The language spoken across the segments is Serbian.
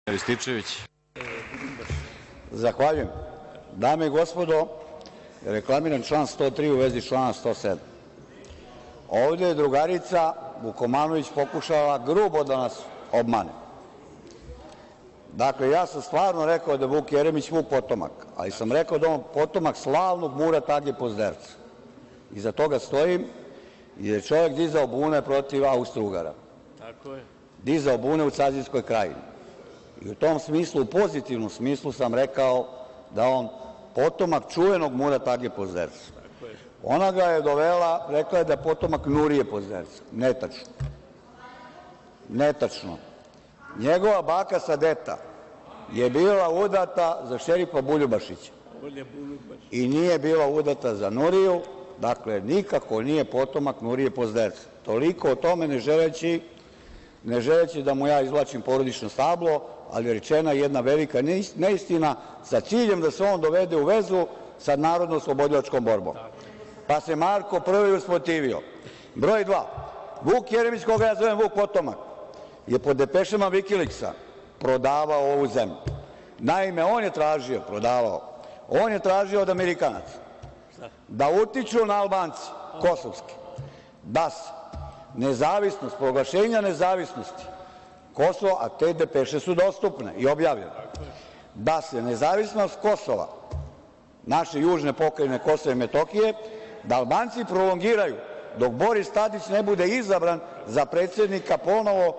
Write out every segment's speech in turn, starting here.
Rističević. Zahvaljujem. Dame i gospodo, reklamiram član 103. u vezi člana 107. Ovde je drugarica Vukomanović pokušala grubo da nas obmane. Dakle, ja sam stvarno rekao da je Vuk Jeremić moj potomak, ali sam rekao da je on potomak slavnog Murata Age Pozderca. Iza toga stojim i da je čovek dizao bune protiv Austro-Ugara. Tako je. Dizao bune u Cazinskoj krajini. I u tom smislu, u pozitivnom smislu sam rekao da je on potomak čuvenog Murata Age Pozderca. Ona ga je dovela, rekla je da je potomak Nurije Pozderca. Netačno. Netačno. Njegova baka Sadeta je bila udata za šerifa Buljubašića i nije bila udata za Nuriju, dakle nikako nije potomak Nurije Pozderca. Toliko o tome, ne želeći da mu ja izvlačim porodično stablo, ali je rečena jedna velika neistina sa ciljem da se on dovede u vezu sa narodno-oslobodilačkom borbom. Pa se Marko prvi usprotivio. Broj 2. Vuk Jeremić, koga ja zovem Vuk potomak, je po depešama Vikiliksa prodavao ovu zemlju. Naime, on je tražio, on je tražio od Amerikanaca da utiču na Albance, kosovske, da se nezavisnost, proglašenja nezavisnosti Kosova, a te depeše su dostupne i objavljene, da se nezavisnost Kosova, naše južne pokrajine Kosova i Metohije, da Albanci prolongiraju dok Boris Tadić ne bude izabran za predsednika ponovo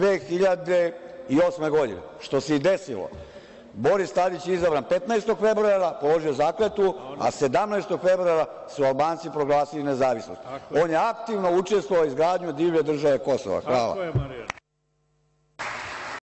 2008. godine, što se i desilo. Boris Tadić je izabran 15. februara, položio zakletvu, a 17. februara su Albanci proglasili nezavisnost. On je aktivno učestvovao u izgradnji divlje države Kosova. Hvala.